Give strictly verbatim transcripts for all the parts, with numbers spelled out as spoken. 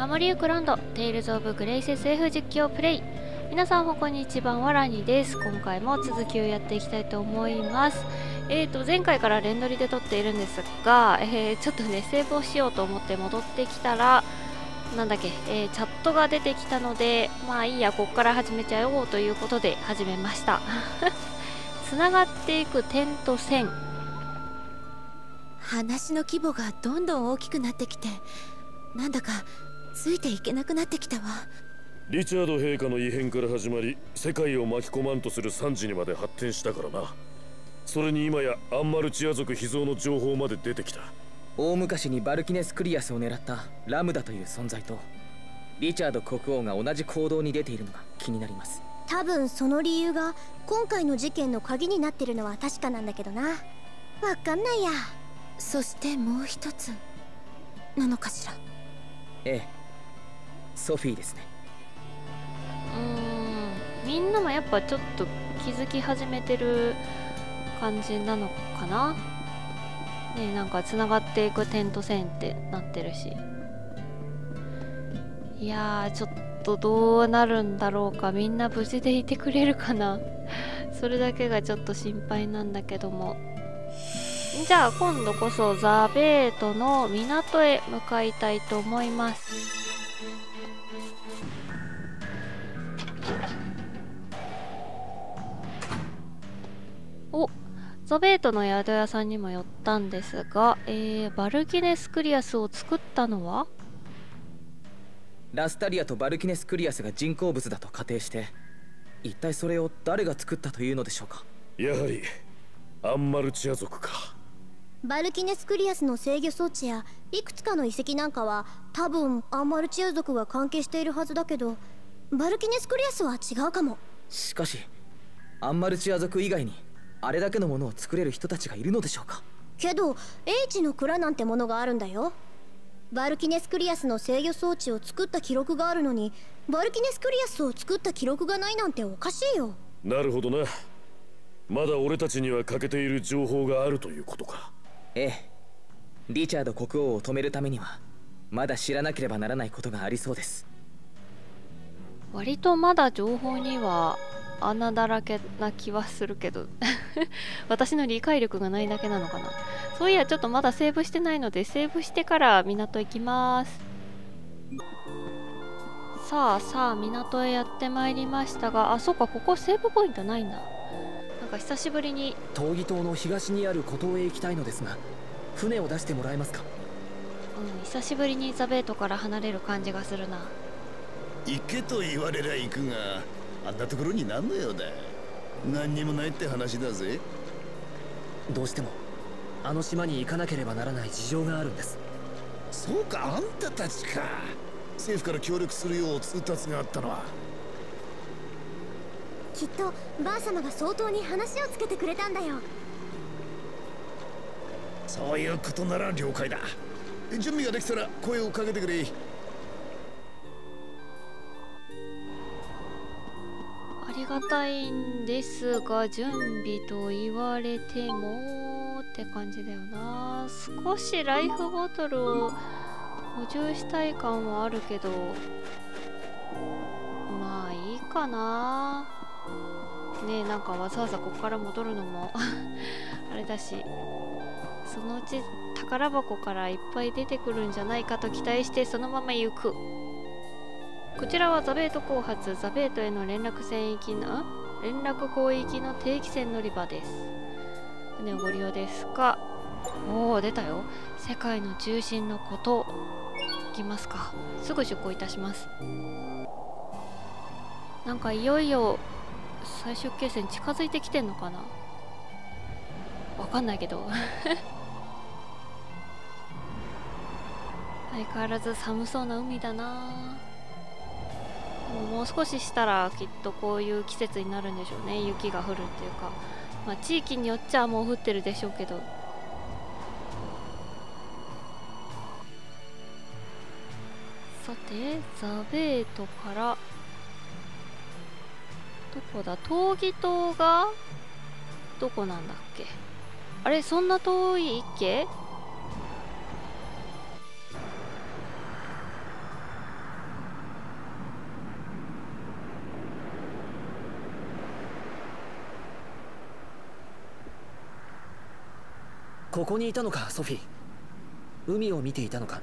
守りゆくランドテイルズ・オブ・グレイセス F 実況プレイ。皆さんこんにちは、わらにです。今回も続きをやっていきたいと思います。えーと前回から連撮りで撮っているんですが、えー、ちょっとねセーブをしようと思って戻ってきたらなんだっけ、えー、チャットが出てきたので、まあいいや、こっから始めちゃおうということで始めましたつながっていく点と線。 話の規模がどんどん大きくなってきて、なんだかついていけなくなってきたわ。 リチャード陛下の異変から始まり、世界を巻き込まんとする惨事にまで発展したからな。それに今やアンマルチア族秘蔵の情報まで出てきた。 大昔にバルキネス・クリアスを狙ったラムダという存在とリチャード国王が同じ行動に出ているのが気になります。 多分その理由が今回の事件の鍵になってるのは確かなんだけどな。わかんないや。 そしてもう一つなのかしら。 ええ、ソフィーですね。 うーん、みんなもやっぱちょっと気づき始めてる感じなのかな。ね、なんかつながっていく点と線ってなってるし、いやーちょっとどうなるんだろうか。みんな無事でいてくれるかなそれだけがちょっと心配なんだけども。じゃあ今度こそザベートの港へ向かいたいと思います。お、ザベートの宿屋さんにも寄ったんですが、えー、バルキネスクリアスを作ったのはラスタリアとバルキネス・クリアスが人工物だと仮定して、一体それを誰が作ったというのでしょうか。 やはりアンマルチア族か。 バルキネスクリアスの制御装置やいくつかの遺跡なんかは多分アンマルチア族が関係しているはずだけど、バルキネスクリアスは違うかも。 しかしアンマルチア族以外にあれだけのものを作れる人たちがいるのでしょうか。 けど英知の蔵なんてものがあるんだよ。バルキネスクリアスの制御装置を作った記録があるのに、バルキネスクリアスを作った記録がないなんておかしいよ。 なるほどな。まだ俺たちには欠けている情報があるということか。 ええ、リチャード国王を止めるためにはまだ知らなければならないことがありそうです。 割とまだ情報には穴だらけな気はするけど私の理解力がないだけなのかな。そういやちょっとまだセーブしてないので、セーブしてから港行きます。さあさあ港へやってまいりましたが、あ、そうか、ここセーブポイントないんだ。なんか久しぶりに闘技島の東にある孤島へ行きたいのですが、船を出してもらえますか。 うん、久しぶりにザベートから離れる感じがするな。 行けと言われりゃ行くが、あんなところに何の用だ。何にもないって話だぜ。 どうしてもあの島に行かなければならない事情があるんです。 そうか、あんたたちか。政府から協力するよう通達があったのは。 きっとバー様が相当に話をつけてくれたんだよ。 そういうことなら了解だ。準備ができたら声をかけてくれ。 ありがたいんですが、準備と言われてもって感じだよな。少しライフボトルを補充したい感はあるけど、まあいいかな。ねえ、なんかわざわざここから戻るのもあれだし、そのうち宝箱からいっぱい出てくるんじゃないかと期待してそのまま行く。こちらはザベート後発、ザベートへの連絡船行きの連絡港行きの定期船乗り場です。船をご利用ですか。おお、出たよ。世界の中心のこと。行きますか。すぐ出港いたします。なんかいよいよ最終決戦近づいてきてんのかな、わかんないけど相変わらず寒そうな海だな。でももう少ししたらきっとこういう季節になるんでしょうね。雪が降るっていうか、まあ地域によっちゃもう降ってるでしょうけど。さてザベートからどこだ、闘技島がどこなんだっけ。あれ、そんな遠いっけ。 ここにいたのか、ソフィー。海を見ていたのか。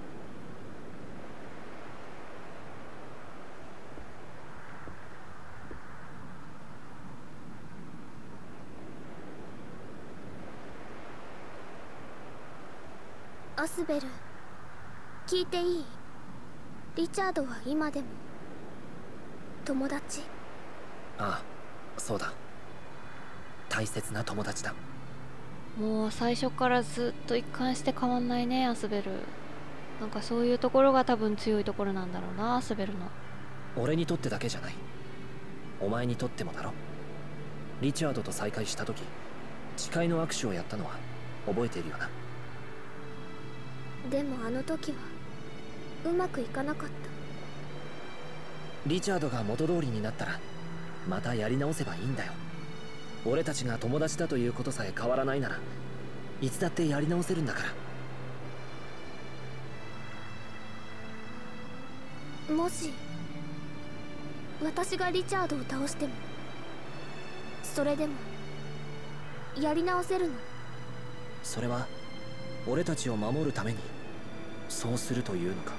アスベル、聞いていい？リチャードは今でも友達？ ああ、そうだ。大切な友達だ。 もう最初からずっと一貫して変わんないね、アスベル。なんかそういうところが多分強いところなんだろうな、アスベルの。 俺にとってだけじゃない。お前にとってもだろ。リチャードと再会した時、誓いの握手をやったのは覚えているよな。 でもあの時はうまくいかなかった。 リチャードが元通りになったらまたやり直せばいいんだよ。俺たちが友達だということさえ変わらないならいつだってやり直せるんだから。 もし私がリチャードを倒しても、それでもやり直せるの？ それは俺たちを守るためにそうするというのか。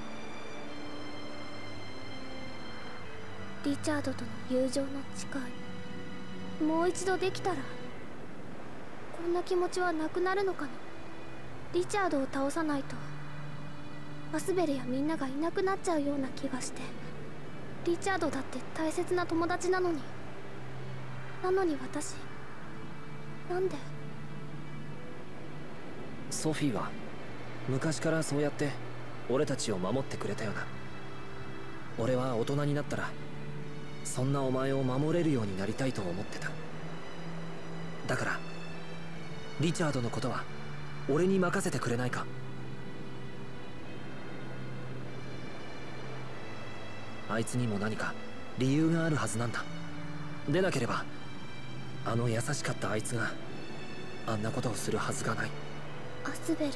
リチャードとの友情の誓い、もう一度できたらこんな気持ちはなくなるのかな。リチャードを倒さないとアスベルやみんながいなくなっちゃうような気がして。リチャードだって大切な友達なのに。なのに私、なんで？ ソフィーは昔からそうやって俺たちを守ってくれたよな。俺は大人になったらそんなお前を守れるようになりたいと思ってた。だからリチャードのことは俺に任せてくれないか。あいつにも何か理由があるはずなんだ。でなければあの優しかったあいつがあんなことをするはずがない。 アスベル、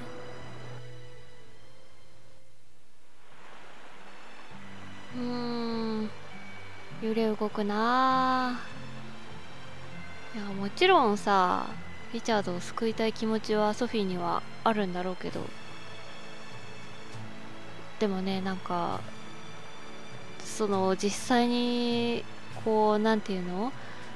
うーん、揺れ動くな。いや、もちろんさ、リチャードを救いたい気持ちはソフィーにはあるんだろうけど、でもね、なんかその実際にこう、なんていうの、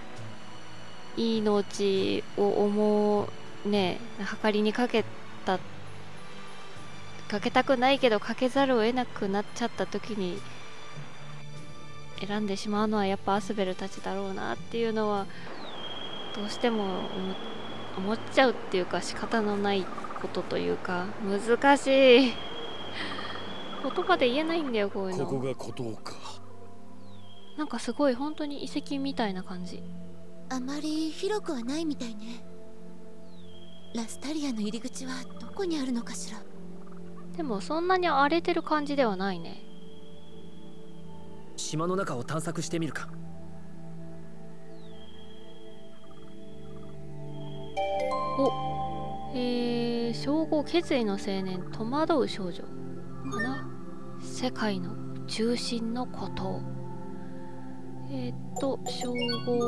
命を思うね、計りにかけたかけたくないけどかけざるを得なくなっちゃった時に選んでしまうのはやっぱアスベルたちだろうなっていうのはどうしても思思っちゃうっていうか、仕方のないことというか、難しい言葉で言えないんだよ、こういうの。 ここが孤島か。 なんかすごい本当に遺跡みたいな感じ。 あまり広くはないみたいね。ラスタリアの入り口はどこにあるのかしら。 でもそんなに荒れてる感じではないね。 島の中を探索してみるか。 お、えー、称号決意の青年、戸惑う少女かな。世界の中心の孤島。えー、っと称号、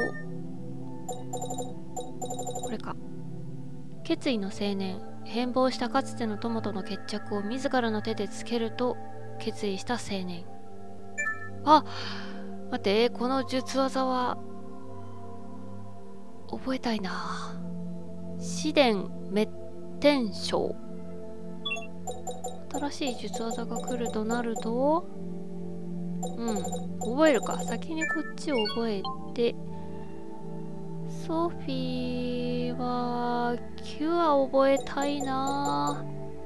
これか。決意の青年、変貌したかつての友との決着を自らの手でつけると決意した青年。あ、待って、この術技は覚えたいな。紫電滅天章。新しい術技が来るとなると、うん、覚えるか。先にこっちを覚えて、ソフィーはキュア覚えたいな。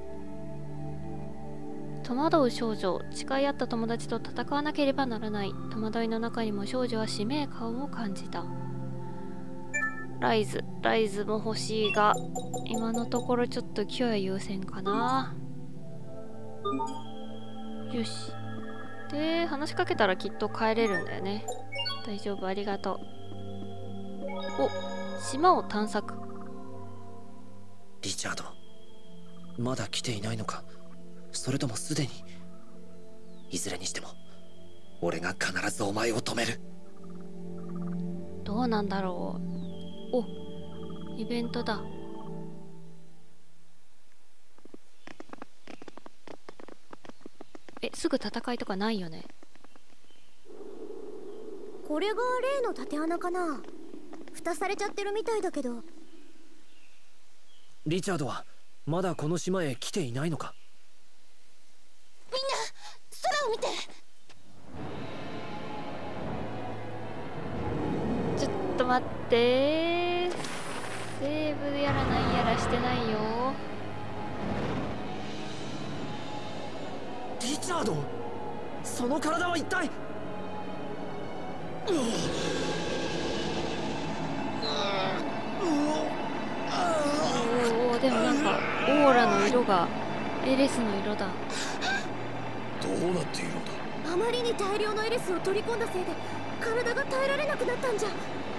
戸惑う少女、誓い合った友達と戦わなければならない。戸惑いの中にも少女は使命感を感じた。ライズライズも欲しいが、今のところちょっとキュア優先かな。よし。で、話しかけたらきっと帰れるんだよね。大丈夫、ありがとう。お、島を探索。 リチャード、まだ来ていないのか。それともすでに。いずれにしても俺が必ずお前を止める。 どうなんだろう。お、イベントだ。 え、すぐ戦いとかないよね。 これが例の縦穴かな。蓋されちゃってるみたいだけど。 リチャードはまだこの島へ来ていないのか。 みんな空を見て。 ちょっと待って、セーブやらなんやらしてないよ。 リチャード、その体は一体。 おお、でもなんかオーラの色がエレスの色だ。 どうなっているんだ。 あまりに大量のエレスを取り込んだせいで体が耐えられなくなったんじゃ。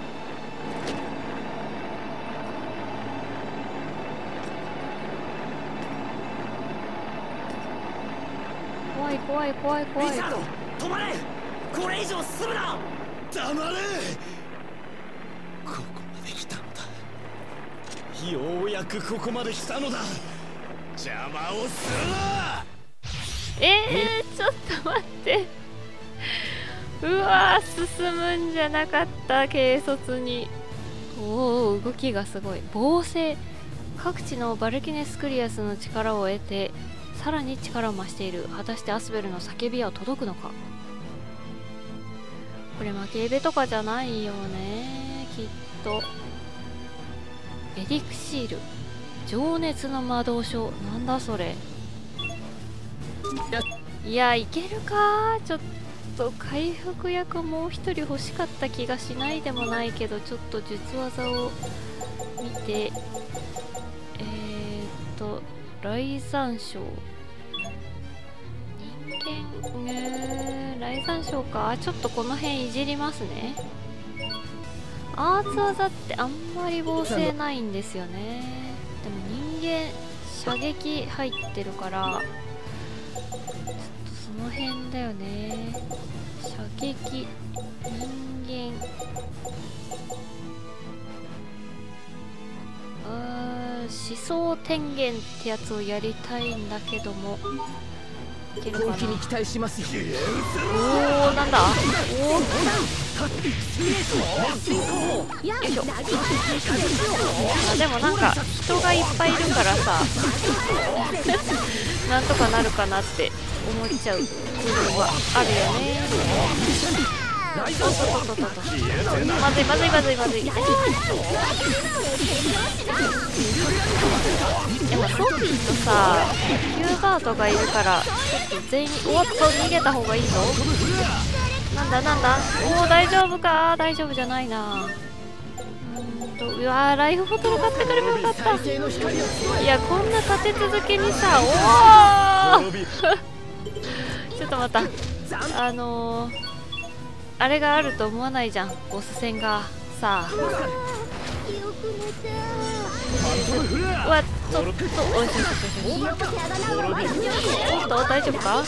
怖い怖い怖い怖い。 リチャード、止まれ。これ以上進むな。 黙れ。ここまで来たのだ。ようやくここまで来たのだ。邪魔をするな。 えー、ちょっと待って。うわー、進むんじゃなかった。軽率に。おお、動きがすごい。暴星、各地のバルキネスクリアスの力を得てさらに力を増している。果たしてアスベルの叫びは届くのか。これ負けエベとかじゃないよね、きっと。エリクシール、情熱の魔導書、なんだそれ。いや、いけるか。ちょっと回復薬もう一人欲しかった気がしないでもないけど、ちょっと術技を見て。えーっと雷山椒、人間、えー、雷山椒か。ちょっとこの辺いじりますね。アーツ技ってあんまり防星ないんですよね。でも人間射撃入ってるからちょっとその辺だよね。射撃、人間、あー、思想天元ってやつをやりたいんだけども、いけるかな。 本気に期待しますよ。 おお、なんだ。おお、 やよいしょ。あ、でもなんか人がいっぱいいるからさなんとかなるかなって思っちゃう部分はあるよね。おっとっとっとっと、まずいまずいまずいまずい。でもソフィーとさヒューバートがいるからちょっと全員、おっと逃げた方がいいぞ。なんだなんだ。おお、大丈夫か。大丈夫じゃないな。うーんと、うわー、ライフボトル買ってくればよかった。いや、こんな立て続けにさ、おおちょっと待った。あのー、あれがあると思わないじゃん、ボス戦がさあ。うわ、ちょっと、おいしょおいしょおいしょ。おっと、大丈夫か。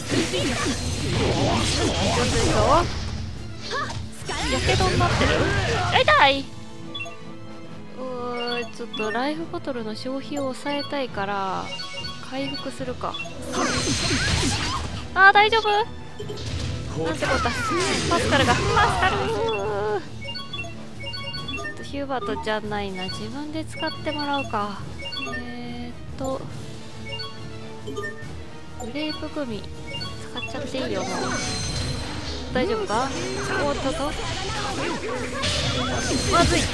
やけどになってる。痛い。うー、ちょっとライフボトルの消費を抑えたいから回復するか。あー、大丈夫。なんてことだ。パスカルが、パスカルー。ちょっとヒューバートじゃないな、自分で使ってもらうか。えーっとグレープグミ使っちゃっていいよ。もう大丈夫か。おっとっと、まずい。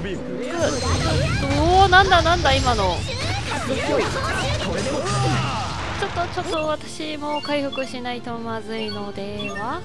おお、なんだなんだ今の。すごい。ちょっとちょっと私も回復しないとまずいのでは。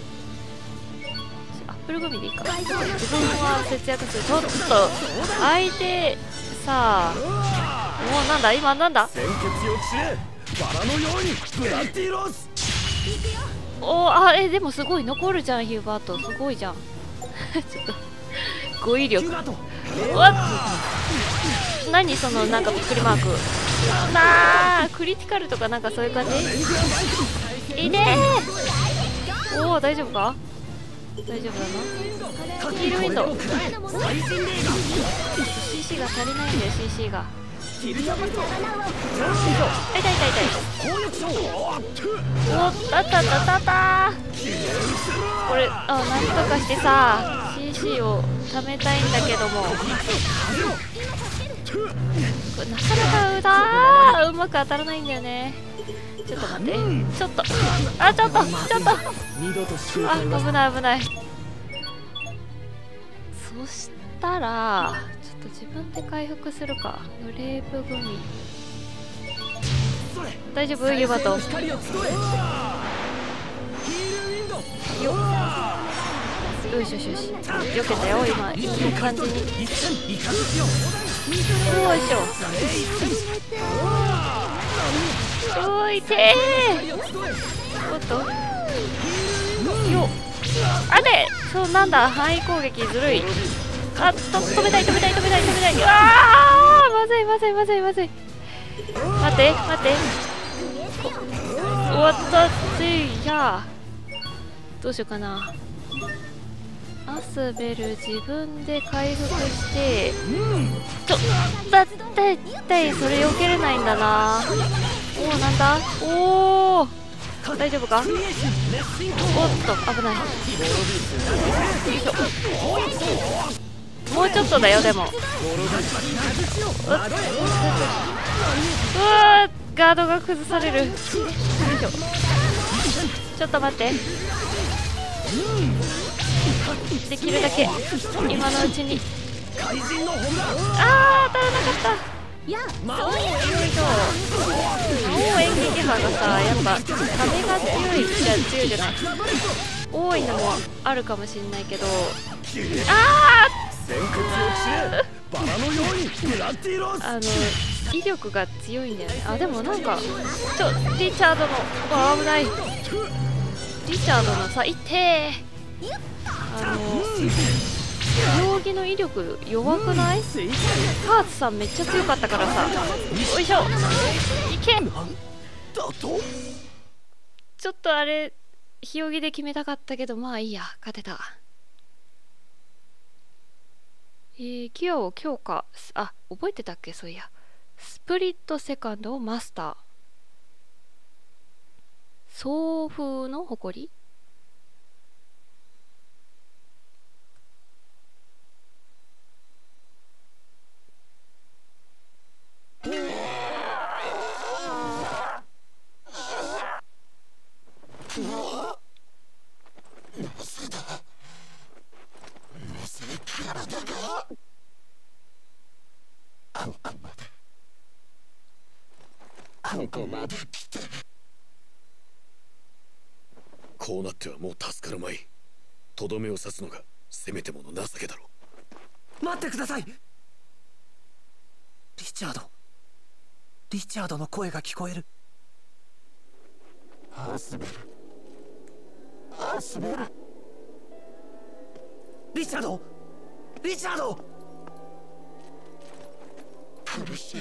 アップルグミでいいか。自分は節約する。ちょっと相手さあ、もうなんだ今なんだ。 鮮血よく知れ、バラのようにブラッディロス。 おー、あ、え、でもすごい残るじゃん、ヒューバート。すごいじゃんちょっと語彙力。うわっ、何そのなんかびっくりマーク。なあ、クリティカルとかなんかそういう感じ。いねえ。おお、大丈夫か。大丈夫だな。ヒールウィンドウ シーシー が足りないんだよ。 シーシー が痛い痛い痛い痛い。おっ、あったあったあったあった。これ、あ、なんとかしてさ シーシー を貯めたいんだけども、これなかなかうだーうまく当たらないんだよね。ちょっと待って、ちょっと、あ、ちょっとちょっと、あ、危ない危ない。そしたらちょっと自分で回復するか。グレープグミ大丈夫？ユバトよっ、よしよしよし、避けたよ今。いい感じに。よいしょ。おいてー。おっとよっ、あれ、そうなんだ、範囲攻撃ずるい。あっと、止めたい止めたい止めたい止めたい。うわー、まずいまずいまずいまずい。待って待って、終わったぜ。いやどうしようかな。アスベル自分で回復して、ちょだって痛い、それ避けれないんだな。おお、なんだ、おお大丈夫か。おっと危ない。もうちょっとだよ。でもうわー、ガードが崩される。よいしょ、ちょっと待って、できるだけ今のうちに。あー、当たらなかった。魔王演劇派がさ、やっぱ壁が強いじゃ強いじゃない、多いのもあるかもしんないけど、あーあの威力が強いんだよね。あ、でもなんかちょリチャードの、あ、危ない。リチャードのさ、いてー、あの扇の威力弱くない？ハーツさんめっちゃ強かったからさ。よいしょ、いけ。ちょっとあれひよぎで決めたかったけど、まあいいや、勝てた。えー、ギアを強化、あ、覚えてたっけ。そういや、スプリットセカンドをマスター。送風の誇り。 こうなってはもう助かるまい。とどめを刺すのがせめてもの情けだろう。待ってください。リチャード、リチャードの声が聞こえる。アスベル、アスベル、リチャード、リチャード、苦しい、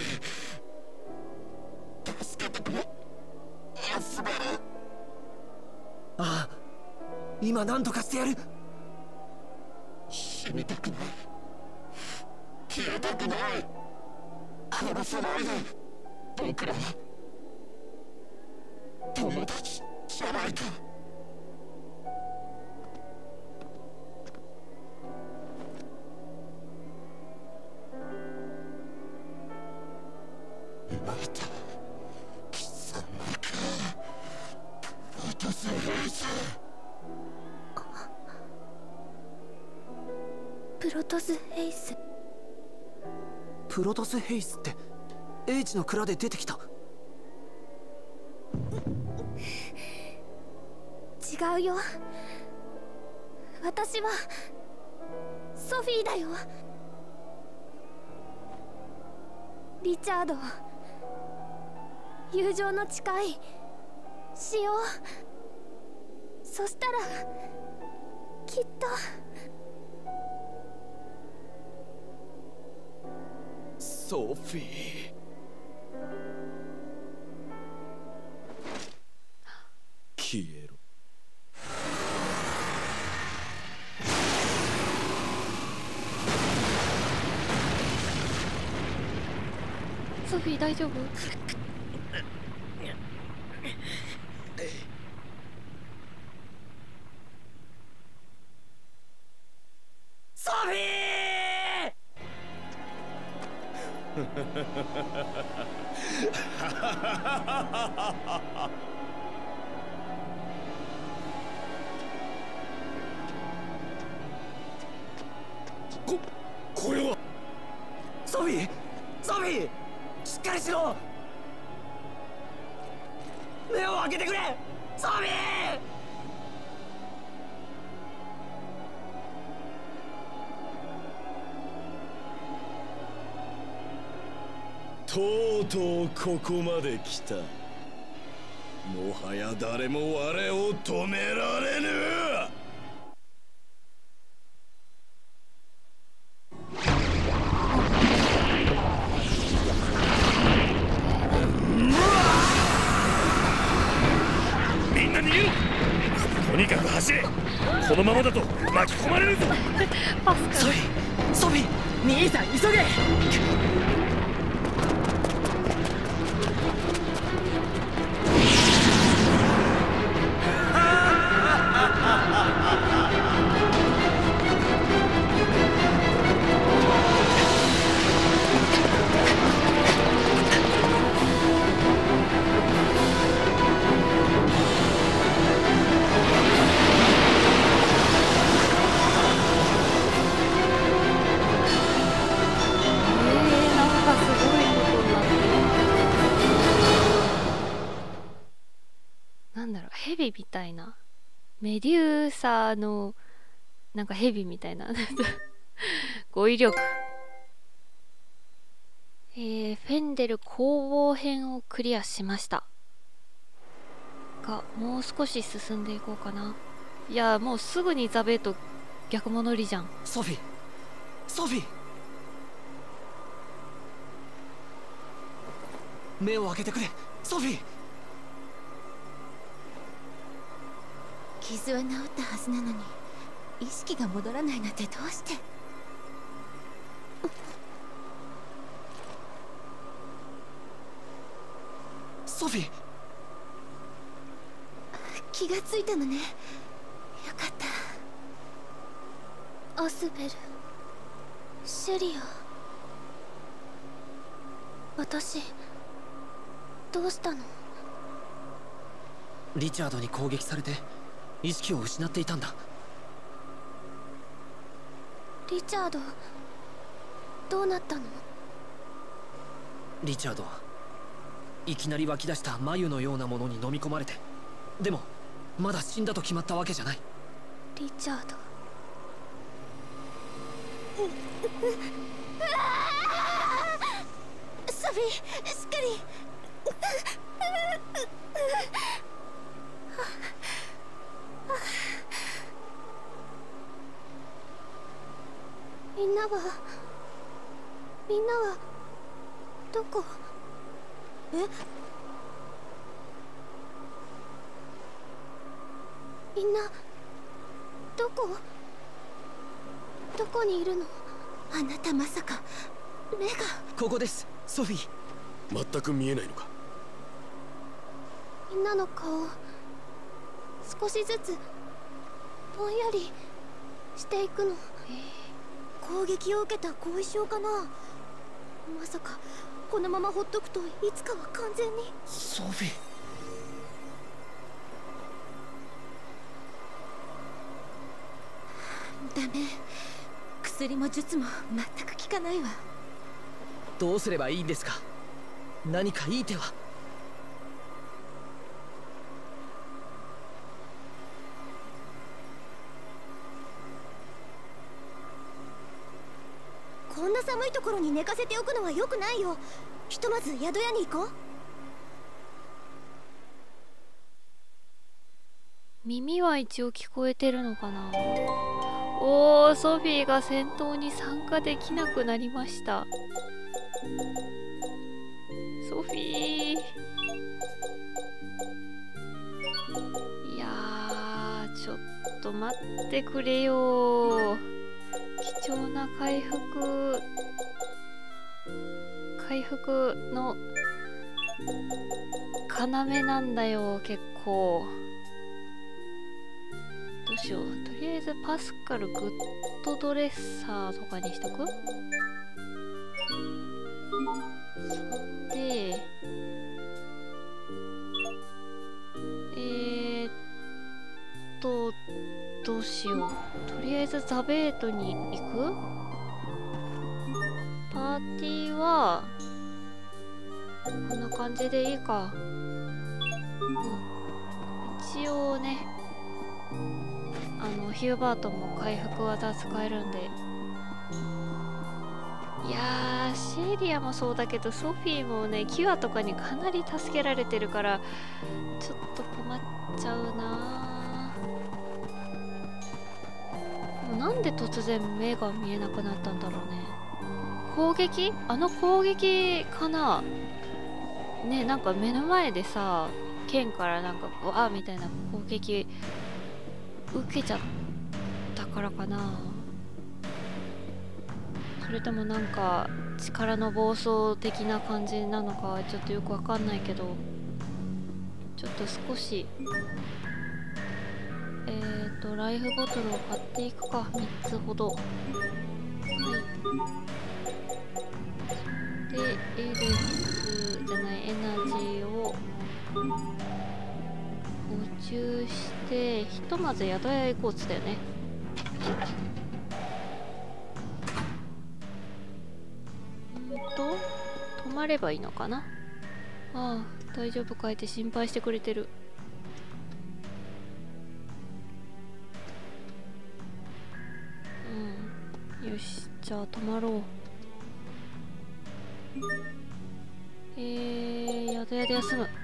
助けてくれ、アスベル。ああ、今何とかしてやる。死にたくない、消えたくない、殺さないで。僕らは友達じゃないか。また貴様か、プロトスヘイス。 プロトスヘイス。 プロトスヘイスって英知の蔵で出てきた。 違うよ、私はソフィーだよ。リチャード、友情の誓いしよう。そしたらきっと。 ソフィー、消えろ。 フィー大丈夫？ ソフィここれはソフィソフィしっかりしろ。目を開けてくれソフィとうとうここまで来た。もはや誰も我を止められぬ。 みんな逃げろ。とにかく走れ。このままだと巻き込まれるぞ。 パスカル。 ソフィソフィ兄さん急げ。 ヘビみたいな、メデューサのなんかヘビみたいな語彙力。えー、フェンデル攻防編をクリアしましたが、もう少し進んでいこうかな。いやもうすぐにザベート逆戻りじゃん。 ソフィソフィ目を開けてくれソフィ。 傷は治ったはずなのに意識が戻らないなんてどうして。 ソフィ気がついたのね。よかった。 アスベル、シェリア、私どうしたの？ リチャードに攻撃されて意識を失っていたんだ。 リチャードどうなったの？ リチャードはいきなり湧き出した眉のようなものに飲み込まれて、でもまだ死んだと決まったわけじゃない。 リチャードソフィしっかり。 みんなはみんなはどこ？ え？ みんなどこどこにいるの？ あなたまさか目が。 ここですソフィ。 全く見えないのか。 みんなの顔少しずつぼんやりしていくの。 攻撃を受けた後遺症かな。まさかこのままほっとくといつかは完全に。 ソフィダメ、薬も術も全く効かないわ。 どうすればいいんですか？何かいい手は。 こんな寒いところに寝かせておくのは良くないよ。ひとまず宿屋に行こう。 耳は一応聞こえてるのかな。おー、ソフィーが戦闘に参加できなくなりました。ソフィー、いやーちょっと待ってくれよ。貴重な回復回復の要なんだよ結構。どうしよう。とりあえずパスカルグッドドレッサーとかにしとく。でえー、っとどうしよう。とりあえずザベートに行く。パーティーはこんな感じでいいか。うん、一応ね、あのヒューバートも回復技使えるんで。いやー、シェリアもそうだけどソフィーもねキュアとかにかなり助けられてるからちょっと困っちゃうな。でもなんで突然目が見えなくなったんだろうね。攻撃？あの攻撃かなね。なんか目の前でさ剣からなんかわーみたいな攻撃受けちゃったからかな。それともなんか力の暴走的な感じなのかちょっとよくわかんないけど、ちょっと少しえっとライフボトルを買っていくか。みっつほど。はい。でエルスじゃないエナジーを補充してひとまず宿屋行こうっつったよね。と泊まればいいのかな。ああ大丈夫かいって心配してくれてる。うんよし、じゃあ泊まろう。えー、宿屋で休む。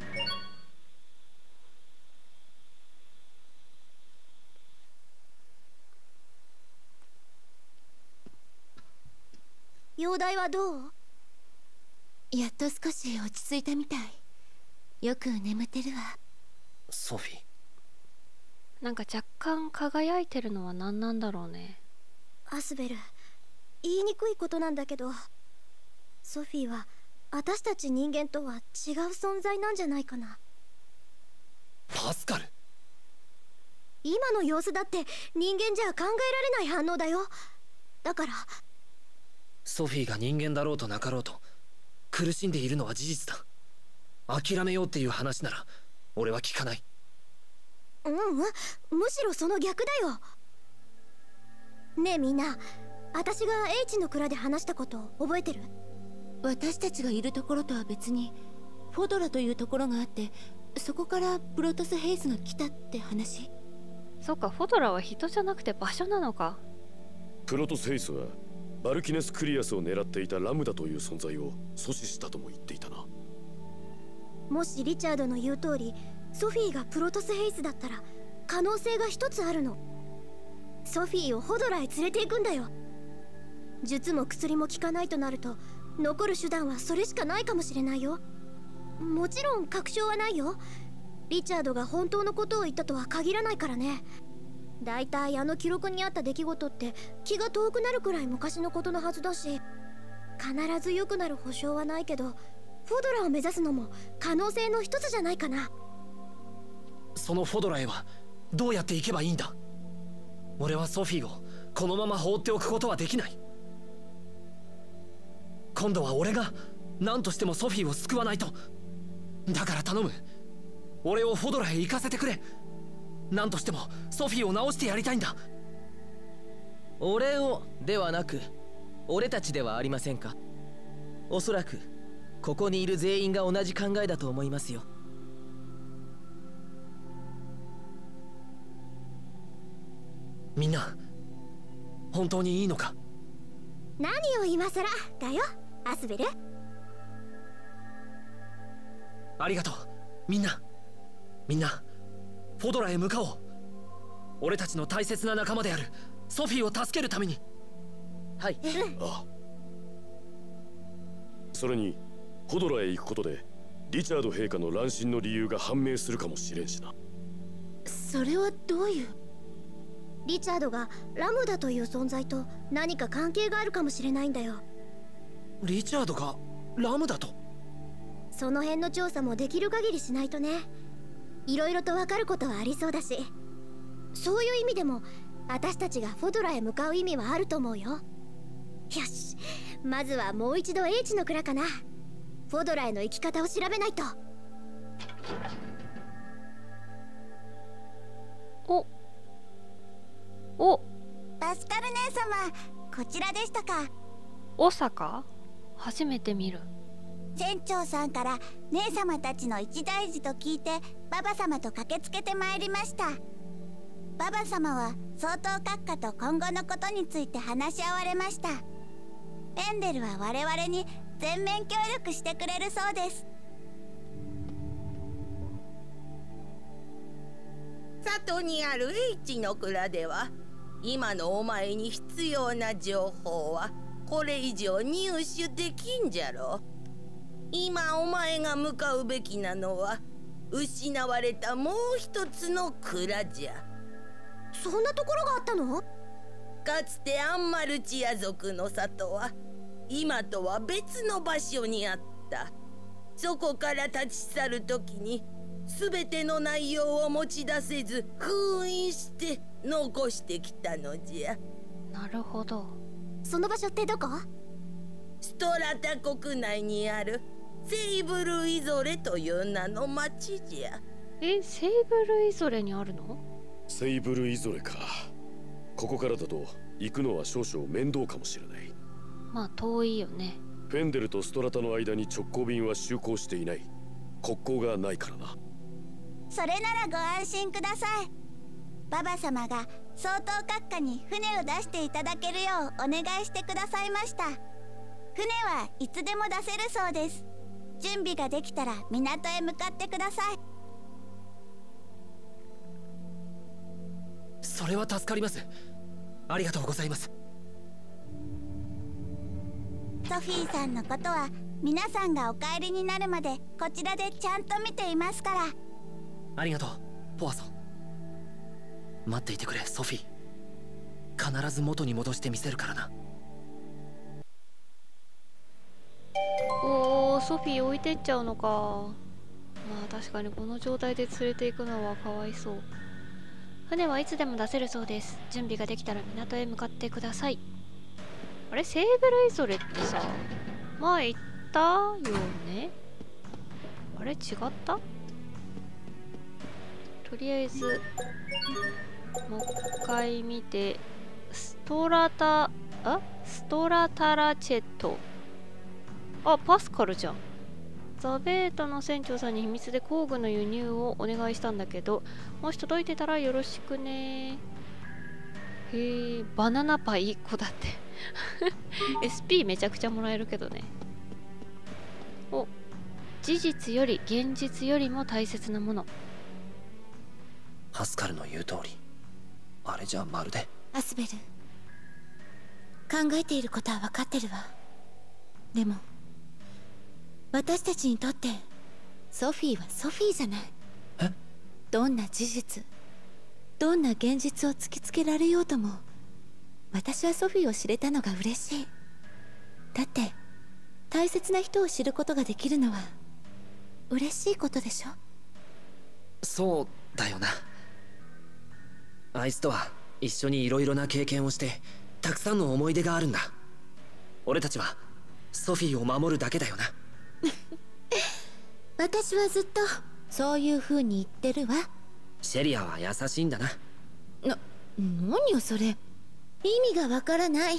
容体はどう？やっと少し落ち着いたみたい。よく眠ってるわ。 ソフィー、 なんか若干輝いてるのは何なんだろうね。 アスベル、言いにくいことなんだけど、ソフィーは私たち人間とは違う存在なんじゃないかな。 パスカル、 今の様子だって人間じゃ考えられない反応だよ。だからソフィーが人間だろうとなかろうと苦しんでいるのは事実だ。諦めようっていう話なら俺は聞かない。 ううん、むしろその逆だよ。ねえみんな、私が H の蔵で話したこと覚えてる？私たちがいるところとは別にフォドラというところがあって、そこからプロトスヘイスが来たって話。 そっか、フォドラは人じゃなくて場所なのか。 プロトスヘイスはバルキネス・クリアスを狙っていたラムダという存在を阻止したとも言っていたな。 もしリチャードの言う通りソフィーがプロトスヘイスだったら可能性が一つあるの。ソフィーをホドラへ連れて行くんだよ。術も薬も効かないとなると残る手段はそれしかないかもしれないよ。もちろん確証はないよ。リチャードが本当のことを言ったとは限らないからね。だいたいあの記録にあった出来事って気が遠くなるくらい昔のことのはずだし、必ず良くなる保証はないけど、フォドラを目指すのも可能性の一つじゃないかな。 そのフォドラへはどうやって行けばいいんだ？俺はソフィーをこのまま放っておくことはできない。今度は俺が何としてもソフィーを救わないと。だから頼む、俺をフォドラへ行かせてくれ。何としてもソフィーを治してやりたいんだ。 俺をではなく俺たちではありませんか。おそらくここにいる全員が同じ考えだと思いますよ。 みんな本当にいいのか？ 何を今さらだよ、アスベル。 ありがとう。みんなみんなフォドラへ向かおう。俺たちの大切な仲間であるソフィーを助けるために。 はい。 ああ。それにフォドラへ行くことでリチャード陛下の乱心の理由が判明するかもしれんしな。 それはどういう？リチャードがラムダという存在と何か関係があるかもしれないんだよ。 リチャードがラムだと。 その辺の調査もできる限りしないとね。いろいろと分かることはありそうだし、そういう意味でも私たちがフォドラへ向かう意味はあると思うよ。よし、まずはもう一度英知の蔵かな。フォドラへの生き方を調べないと。 おおパスカル姉様、こちらでしたか。 オサカ、初めて見る。 船長さんから姉様たちの一大事と聞いてババ様と駆けつけてまいりました。ババ様は相当閣下と今後のことについて話し合われました。ペンデルは我々に全面協力してくれるそうです。 里にある英知の蔵では、今のお前に必要な情報はこれ以上入手できんじゃろ。今お前が向かうべきなのは失われたもう一つの蔵じゃ。 そんなところがあったの？ かつてアンマルチア族の里は今とは別の場所にあった。そこから立ち去るときに全ての内容を持ち出せず封印して残してきたのじゃ。 なるほど。 その場所ってどこ？ ストラタ国内にあるセイブルイゾレという名の町じゃ。 え、セイブルイゾレにあるの？ セイブルイゾレか。ここからだと行くのは少々面倒かもしれない。 まあ遠いよね。 フェンデルとストラタの間に直行便は就航していない。国交がないからな。 それならご安心ください。ババ様が相当閣下に船を出していただけるようお願いしてくださいました。船はいつでも出せるそうです。準備ができたら港へ向かってください。 それは助かります。ありがとうございます。 ソフィーさんのことは皆さんがお帰りになるまでこちらでちゃんと見ていますから。 ありがとう、ポアソ。待っていてくれ、ソフィー。必ず元に戻してみせるからな。 おー、ソフィー置いてっちゃうのか。まあ確かにこの状態で連れて行くのはかわいそう。船はいつでも出せるそうです。準備ができたら港へ向かってください。あれ、セーブルイゾレってさ、前行ったよね。あれ違った？とりあえずもう一回見て、ストラタあストラタラチェット、あ、パスカルじゃん。ザベータの船長さんに秘密で工具の輸入をお願いしたんだけど、もし届いてたらよろしくね。へえ、バナナパイいっこだってエスピー めちゃくちゃもらえるけどね。お、事実より現実よりも大切なもの。 ハスカルの言う通り、あれじゃまるで。 アスベル、考えていることは分かってるわ。でも私たちにとってソフィーはソフィーじゃない。 え？ どんな事実、どんな現実を突きつけられようとも、私はソフィーを知れたのが嬉しい。だって大切な人を知ることができるのは嬉しいことでしょ。 そうだよな。あいつとは一緒にいろいろな経験をしてたくさんの思い出があるんだ。俺たちはソフィーを守るだけだよな私はずっとそういう風に言ってるわ。 シェリアは優しいんだな。 な、何よそれ、意味がわからない。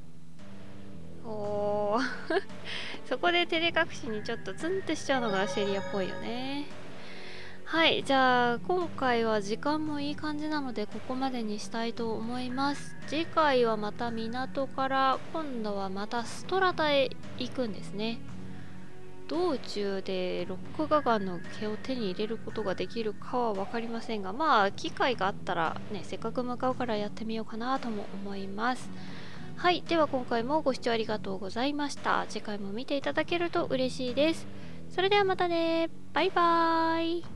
おーそこで照れ隠しにちょっとツンってしちゃうのがシェリアっぽいよね。はい、じゃあ今回は時間もいい感じなのでここまでにしたいと思います。次回はまた港から今度はまたストラタへ行くんですね。道中でロックガガンの毛を手に入れることができるかは分かりませんが、まあ機会があったらね、せっかく向かうからやってみようかなとも思います。はい、では今回もご視聴ありがとうございました。次回も見ていただけると嬉しいです。それではまたね、バイバーイ。